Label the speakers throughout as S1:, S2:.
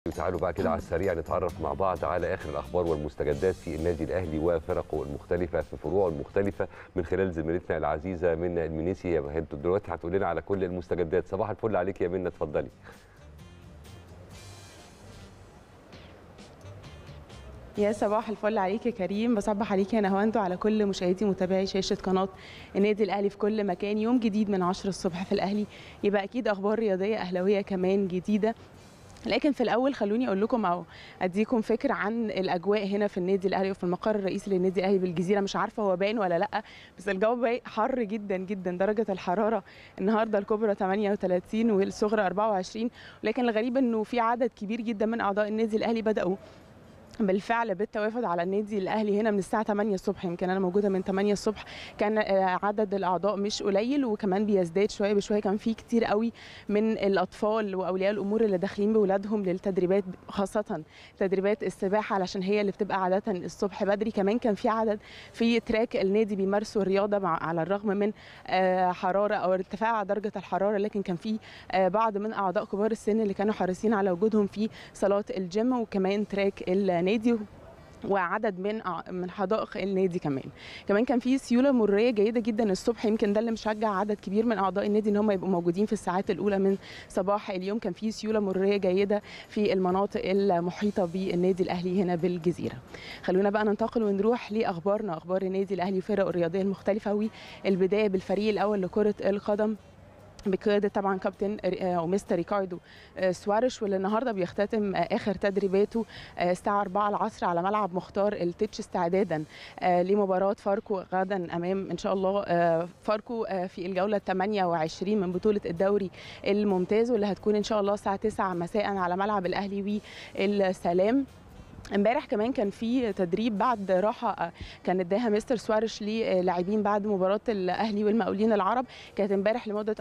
S1: تعالوا بقى كده على السريع نتعرف مع بعض على اخر الاخبار والمستجدات في النادي الاهلي وفرقه المختلفه في فروعه المختلفه من خلال زميلتنا العزيزه منى المنيسي. يا انتوا دلوقتي هتقول لنا على كل المستجدات. صباح الفل عليك يا منى، اتفضلي.
S2: يا صباح الفل عليك يا كريم، بصبح عليك يا نهاوند وعلى كل مشاهدي ومتابعي شاشه قناه النادي الاهلي في كل مكان. يوم جديد من 10 الصبح في الاهلي، يبقى اكيد اخبار رياضيه اهلاويه كمان جديده. لكن في الاول خلوني اقول لكم او اديكم فكره عن الاجواء هنا في النادي الاهلي وفي المقر الرئيسي للنادي الاهلي بالجزيره. مش عارفه هو باين ولا لا، بس الجو حر جدا جدا. درجه الحراره النهارده الكبرى 38 والصغرى 24، ولكن الغريب انه في عدد كبير جدا من اعضاء النادي الاهلي بداوا بالفعل بالتوافد على النادي الاهلي هنا من الساعه 8 الصبح. يمكن انا موجوده من 8 الصبح، كان عدد الاعضاء مش قليل وكمان بيزداد شويه بشويه. كان في كتير قوي من الاطفال واولياء الامور اللي داخلين باولادهم للتدريبات، خاصه تدريبات السباحه علشان هي اللي بتبقى عاده الصبح بدري. كمان كان في عدد في تراك النادي بيمارسوا الرياضه على الرغم من حراره او ارتفاع درجه الحراره، لكن كان في بعض من اعضاء كبار السن اللي كانوا حريصين على وجودهم في صالات الجيم وكمان تراك النادي وعدد من حدائق النادي. كمان كان في سيوله مروريه جيده جدا الصبح. يمكن ده اللي مشجع عدد كبير من اعضاء النادي ان هم يبقوا موجودين في الساعات الاولى من صباح اليوم. كان في سيوله مروريه جيده في المناطق المحيطه بالنادي الاهلي هنا بالجزيره. خلونا بقى ننتقل ونروح لاخبارنا، اخبار النادي الاهلي وفرقه الرياضيه المختلفه، والبدايه بالفريق الاول لكره القدم بقيادة طبعا كابتن ومستر ريكاردو سواريش، واللي النهارده بيختتم اخر تدريباته الساعه 4 العصر على ملعب مختار التتش استعدادا لمباراه فاركو غدا امام ان شاء الله فاركو في الجوله 28 من بطوله الدوري الممتاز، واللي هتكون ان شاء الله الساعه 9 مساء على ملعب الاهلي والسلام. امبارح كمان كان في تدريب بعد راحه كان اداها مستر سواريش للاعبين بعد مباراه الاهلي والمقاولين العرب. كانت امبارح لمده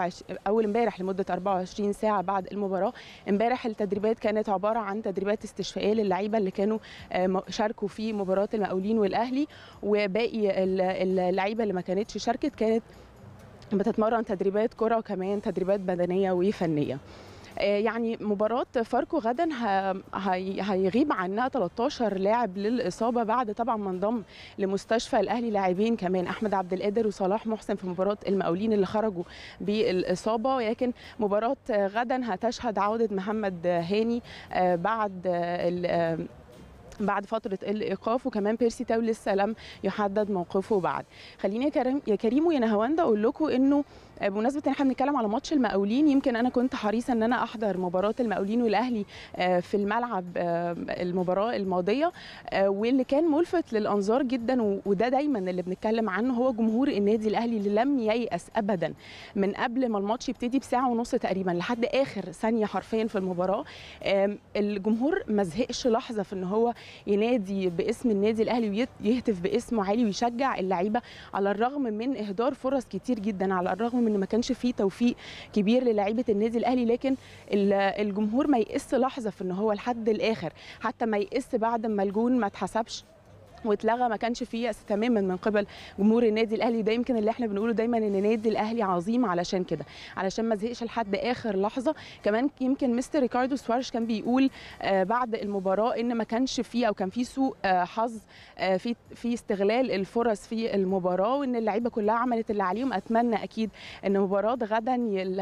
S2: 24 ساعه بعد المباراه. امبارح التدريبات كانت عباره عن تدريبات استشفائيه للعيبه اللي كانوا شاركوا في مباراه المقاولين والاهلي، وباقي اللعيبه اللي ما كانتش شاركت كانت بتتمرن تدريبات كره وكمان تدريبات بدنيه وفنيه. يعني مباراة فاركو غدا هيغيب عنها 13 لاعب للإصابة بعد طبعا ما انضم لمستشفى الأهلي لاعبين كمان، أحمد عبد القادر وصلاح محسن في مباراة المقاولين اللي خرجوا بالإصابة. ولكن مباراة غدا هتشهد عودة محمد هاني بعد فترة الإيقاف، وكمان بيرسي تاو لسه لم يحدد موقفه بعد. خليني يا كريم ويا نهاوند أقول لكم إنه بمناسبة ان احنا بنتكلم على ماتش المقاولين، يمكن انا كنت حريصه ان انا احضر مباراه المقاولين والاهلي في الملعب المباراه الماضيه، واللي كان ملفت للانظار جدا وده دايما اللي بنتكلم عنه هو جمهور النادي الاهلي اللي لم ييأس ابدا من قبل ما الماتش يبتدي بساعه ونص تقريبا لحد اخر ثانيه حرفيا في المباراه. الجمهور ما زهقش لحظه في ان هو ينادي باسم النادي الاهلي ويهتف باسمه عالي ويشجع اللعيبه على الرغم من اهدار فرص كتير جدا، على الرغم من ان ما كانش فيه توفيق كبير للاعيبه النادي الاهلي، لكن الجمهور ما يقس لحظه في ان هو لحد الاخر، حتى ما يقس بعد ما الجون ما اتحسبش واتلغى، ما كانش فيه يأس تماما من قبل جمهور النادي الاهلي. ده يمكن اللي احنا بنقوله دايما ان النادي الاهلي عظيم علشان كده، علشان ما زهقش لحد اخر لحظه. كمان يمكن مستر ريكاردو سواريش كان بيقول بعد المباراه ان ما كانش فيه او كان فيه سوء حظ في استغلال الفرص في المباراه، وان اللعيبه كلها عملت اللي عليهم. اتمنى اكيد ان مباراه غدا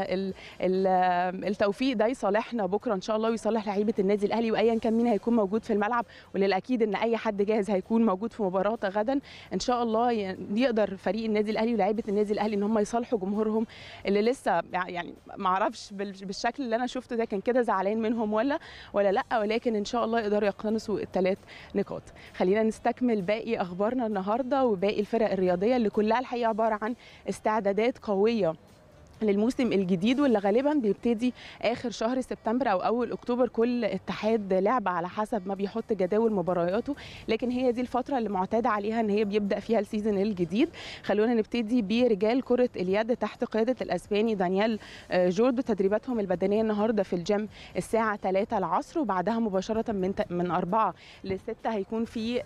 S2: التوفيق ده يصالحنا بكره ان شاء الله ويصالح لعيبه النادي الاهلي، وايا كان مين هيكون موجود في الملعب، وللاكيد ان اي حد جاهز هيكون موجود في مباراه غدا ان شاء الله. يقدر فريق النادي الاهلي ولاعيبه النادي الاهلي ان هم يصالحوا جمهورهم اللي لسه يعني ما اعرفش بالشكل اللي انا شفته ده كان كده زعلان منهم ولا لا، ولكن ان شاء الله يقدروا يقتنصوا الثلاث نقاط. خلينا نستكمل باقي اخبارنا النهارده وباقي الفرق الرياضيه اللي كلها الحقيقه عباره عن استعدادات قويه للموسم الجديد، واللي غالبا بيبتدي اخر شهر سبتمبر او اول اكتوبر. كل اتحاد لعبه على حسب ما بيحط جداول مبارياته، لكن هي دي الفتره اللي معتاد عليها ان هي بيبدا فيها السيزون الجديد. خلونا نبتدي برجال كره اليد تحت قياده الاسباني دانيال جوردو. تدريباتهم البدنيه النهارده في الجيم الساعه 3 العصر، وبعدها مباشره من 4 ل 6 هيكون في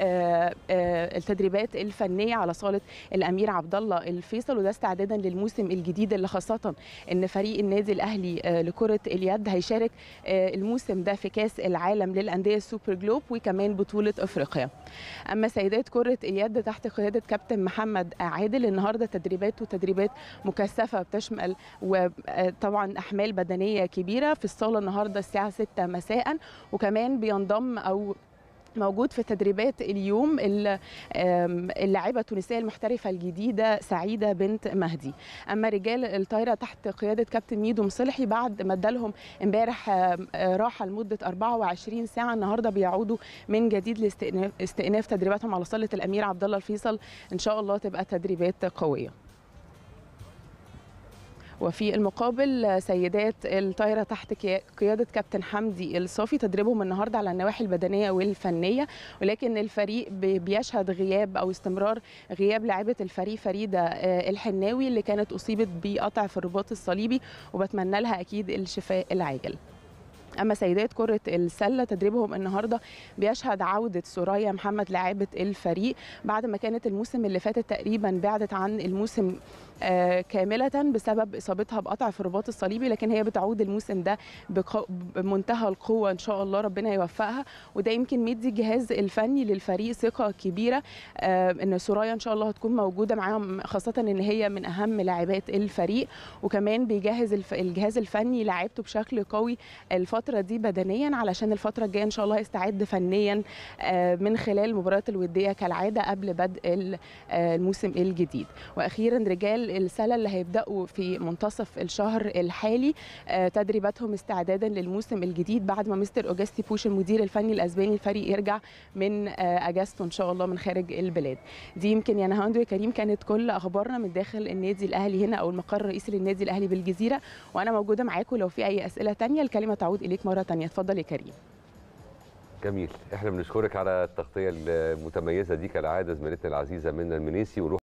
S2: التدريبات الفنيه على صاله الامير عبد الله الفيصل، وده استعدادا للموسم الجديد اللي خاصه صراحه ان فريق النادي الاهلي لكره اليد هيشارك الموسم ده في كاس العالم للانديه السوبر جلوب وكمان بطوله افريقيا. اما سيدات كره اليد تحت قياده كابتن محمد عادل، النهارده تدريبات مكثفه بتشمل وطبعا احمال بدنيه كبيره في الصاله النهارده الساعه 6 مساء، وكمان بينضم او موجود في تدريبات اليوم اللاعبه التونسيه المحترفه الجديده سعيده بنت مهدي. اما رجال الطايره تحت قياده كابتن ميدو مصلحي، بعد ما ادالهم امبارح راحه لمده 24 ساعه، النهارده بيعودوا من جديد لاستئناف تدريباتهم على صاله الامير عبد الله الفيصل، ان شاء الله تبقى تدريبات قويه. وفي المقابل سيدات الطايره تحت قياده كابتن حمدي الصافي، تدريبهم النهارده على النواحي البدنيه والفنيه، ولكن الفريق بيشهد غياب او استمرار غياب لاعبه الفريق فريده الحناوي اللي كانت اصيبت بقطع في الرباط الصليبي، وبتمنى لها اكيد الشفاء العاجل. اما سيدات كره السله تدريبهم النهارده بيشهد عوده سرايا محمد لاعبه الفريق بعد ما كانت الموسم اللي فاتت تقريبا بعدت عن الموسم كامله بسبب اصابتها بقطع في الرباط الصليبي، لكن هي بتعود الموسم ده بمنتهى القوه ان شاء الله، ربنا يوفقها. وده يمكن مدي الجهاز الفني للفريق ثقه كبيره ان سرايا ان شاء الله هتكون موجوده معاهم، خاصه ان هي من اهم لاعبات الفريق، وكمان بيجهز الجهاز الفني لاعبته بشكل قوي الفتره دي بدنيا، علشان الفتره الجايه ان شاء الله يستعد فنيا من خلال المباريات الوديه كالعاده قبل بدء الموسم الجديد. واخيرا رجال السله اللي هيبداوا في منتصف الشهر الحالي تدريباتهم استعدادا للموسم الجديد بعد ما مستر اوجستي بوش المدير الفني الاسباني الفريق يرجع من اجازته ان شاء الله من خارج البلاد. دي يمكن يا نهاوند ويا كريم كانت كل اخبارنا من داخل النادي الاهلي هنا او المقر الرئيسي للنادي الاهلي بالجزيره، وانا موجوده معاكم لو في اي اسئله ثانيه. الكلمه تعود اليك مره ثانيه، اتفضل يا كريم.
S1: جميل، احنا بنشكرك على التغطيه المتميزه دي كالعاده زميلتنا العزيزه منى المنيسي.